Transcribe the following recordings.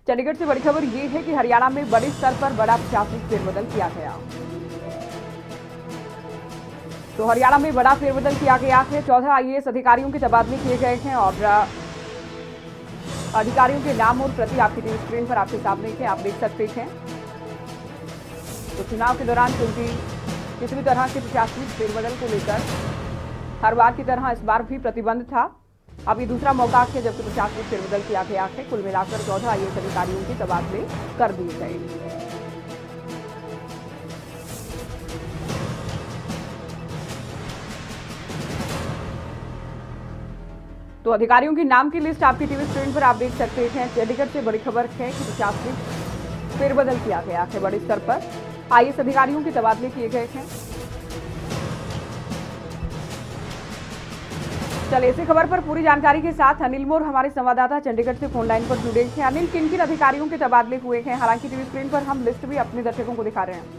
चंडीगढ़ से बड़ी खबर ये है कि हरियाणा में बड़े स्तर पर बड़ा प्रशासनिक फेरबदल किया गया। तो हरियाणा में बड़ा फेरबदल किया गया है। 14 आईएएस अधिकारियों के तबादले किए गए हैं और अधिकारियों के नाम और प्रति आपकी टीवी स्क्रीन पर आपके सामने है, आप देख सकते हैं। तो चुनाव के दौरान क्योंकि किसी भी तरह के प्रशासनिक फेरबदल को लेकर हर बार की तरह इस बार भी प्रतिबंध था। अब ये दूसरा मौका है जबकि प्रशासनिक फेरबदल किया गया है। कुल मिलाकर 14 आईएएस अधिकारियों के तबादले कर दिए गए। तो अधिकारियों के नाम की लिस्ट आपकी टीवी स्क्रीन पर आप देख सकते हैं। चंडीगढ़ से बड़ी खबर है कि प्रशासनिक फेरबदल किया गया है। बड़े स्तर पर आईएएस अधिकारियों के तबादले किए गए हैं। चलिए इसी खबर पर पूरी जानकारी के साथ अनिल मोर हमारे संवाददाता चंडीगढ़ से फोन लाइन पर जुड़े हैं। अनिल, किन किन अधिकारियों के तबादले हुए हैं? हालांकि टीवी स्क्रीन पर हम लिस्ट भी अपने दर्शकों को दिखा रहे हैं।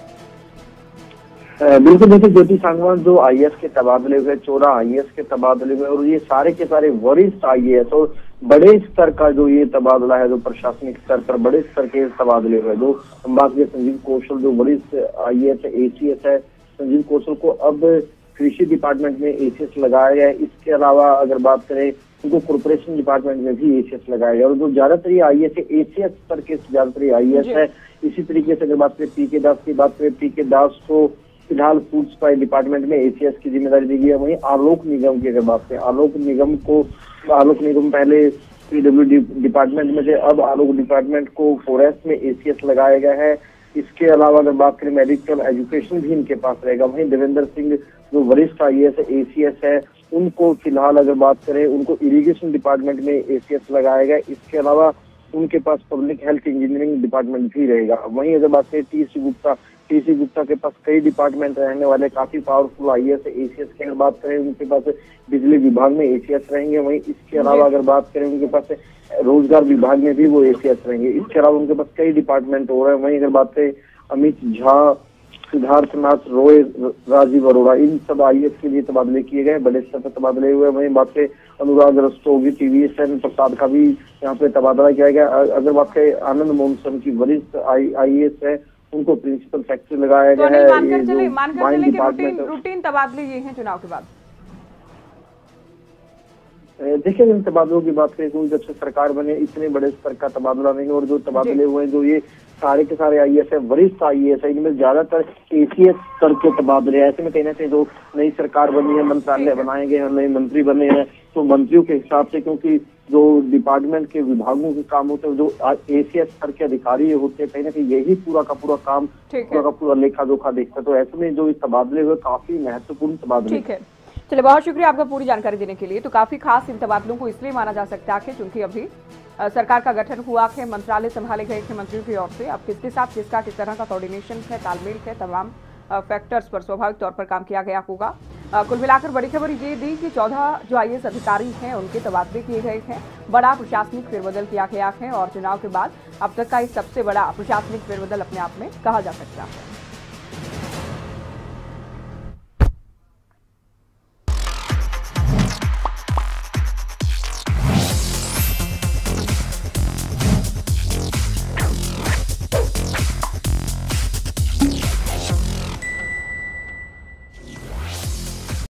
बिल्कुल, देखिए ज्योति सांगवान जो आईएएस के तबादले हुए, 14 आईएएस के तबादले हुए और ये सारे के सारे वरिष्ठ आईएएस और बड़े स्तर का जो ये तबादला है, जो प्रशासनिक स्तर पर बड़े स्तर के तबादले हुए। जो हम बात करें संजीव कौशल जो वरिष्ठ आईएएस है, एसीएस है, संजीव कौशल को अब कृषि डिपार्टमेंट में एसीएस लगाया गया है। इसके अलावा अगर बात करें उनको कॉर्पोरेशन डिपार्टमेंट में भी एसीएस लगाया गया और जो ज्यादातर आईएएस है एसीएस स्तर के ज्यादातर आईएएस है। इसी तरीके से अगर बात करें पीके दास की बात करें, पीके दास को फिलहाल फूड सप्लाई डिपार्टमेंट में एसीएस की जिम्मेदारी दी गई है। वहीं आलोक निगम की अगर बात करें, आलोक निगम पहले पीडब्ल्यूडी डिपार्टमेंट में थे, अब आलोक डिपार्टमेंट को फॉरेस्ट में एसीएस लगाया गया है। इसके अलावा अगर बात करें मेडिकल एजुकेशन भी इनके पास रहेगा। वहीं देवेंद्र सिंह जो वरिष्ठ आईएएस है, एसीएस है, उनको फिलहाल अगर बात करें उनको इरिगेशन डिपार्टमेंट में एसीएस लगाया गया। इसके अलावा उनके पास पब्लिक हेल्थ इंजीनियरिंग डिपार्टमेंट भी रहेगा। वहीं अगर बात करें टीसी गुप्ता के पास कई डिपार्टमेंट रहने वाले, काफी पावरफुल आईएएस है। एसीएस की अगर बात करें उनके पास बिजली विभाग में एसीएस रहेंगे। वहीं इसके अलावा अगर बात करें उनके पास रोजगार विभाग में भी वो एसीएस रहेंगे। इसके अलावा उनके पास कई डिपार्टमेंट हो रहे हैं। वहीं अगर बात करें अमित झा, सिद्धार्थनाथ रॉय, राजीव अरोड़ा, इन सब आईएएस के लिए तबादले किए गए, बड़े स्तर पर तबादले हुए। वहीं बात करें अनुराग रस्तोगी, टीवीएस प्रसाद का भी यहाँ पे तबादला किया गया। अगर बात करें आनंद मोहन की वरिष्ठ आईएएस है, उनको प्रिंसिपल सेक्रेटरी लगाया गया है। मानकर चले रूटीन तबादले ये हैं चुनाव के बाद। देखिए इन तबादलों की बात करें तो जब से सरकार बने इतने बड़े स्तर का तबादला नहीं, और जो तबादले हुए जो ये सारे के सारे आईएएस है, वरिष्ठ आईएएस है, इनमें ज्यादातर एसीएस स्तर के तबादले हैं। ऐसे में कहीं ना कहीं जो नई सरकार बनी है, मंत्रालय बनाए गए हैं, नए मंत्री बने हैं, तो मंत्रियों के हिसाब से क्योंकि जो डिपार्टमेंट के विभागों के काम होते हैं, जो एसीएस स्तर के अधिकारी होते हैं, कहीं ना कहीं यही पूरा का पूरा काम, पूरा का पूरा लेखा जोखा देखता है। तो ऐसे में जो तबादले हुए काफी महत्वपूर्ण तबादले। ठीक है, चलिए बहुत शुक्रिया आपका पूरी जानकारी देने के लिए। तो काफी खास इन तबादलों को इसलिए माना जा सकता है क्योंकि अभी सरकार का गठन हुआ है, मंत्रालय संभाले गए थे मंत्रियों की ओर से। अब किसके साथ किसका किस तरह का कोऑर्डिनेशन है, तालमेल है, तमाम फैक्टर्स पर स्वाभाविक तौर पर काम किया गया होगा। कुल मिलाकर बड़ी खबर ये दी कि 14 जो आईएएस अधिकारी हैं उनके तबादले किए गए हैं, बड़ा प्रशासनिक फेरबदल किया गया है और चुनाव के बाद अब तक का ये सबसे बड़ा प्रशासनिक फेरबदल अपने आप में कहा जा सकता है।